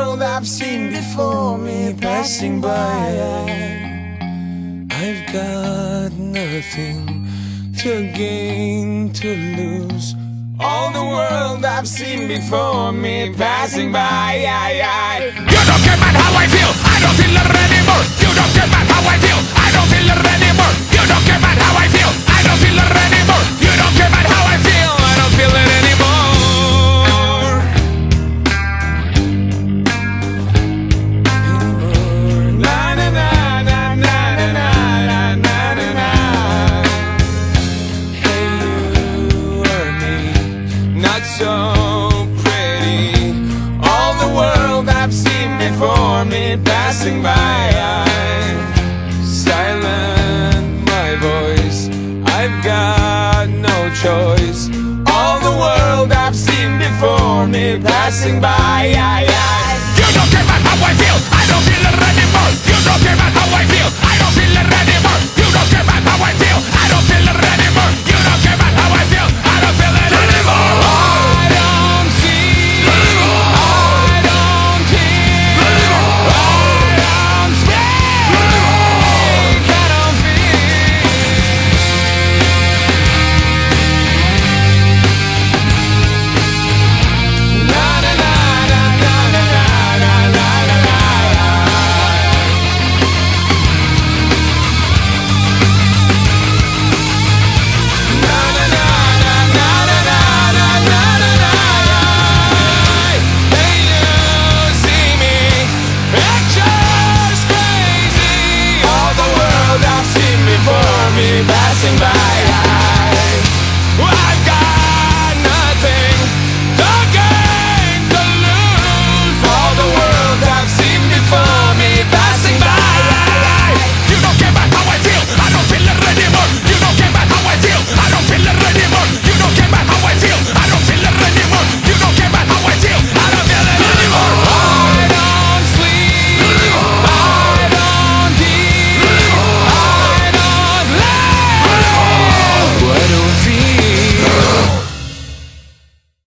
world I've seen before me passing by. I've got nothing to gain, to lose. All the world I've seen before me passing by. You don't care about how I feel, I don't feel it anymore. You don't care about how I feel, I don't feel it anymore. You don't care about how I feel, I don't feel it anymore. You don't care about how I feel, I don't feel it anymore. Na na na na na na na na na. Hey, you or me, not so pretty. All the world I've seen before me passing by. Silent my voice, I've got no choice. All the world I've seen before me passing by.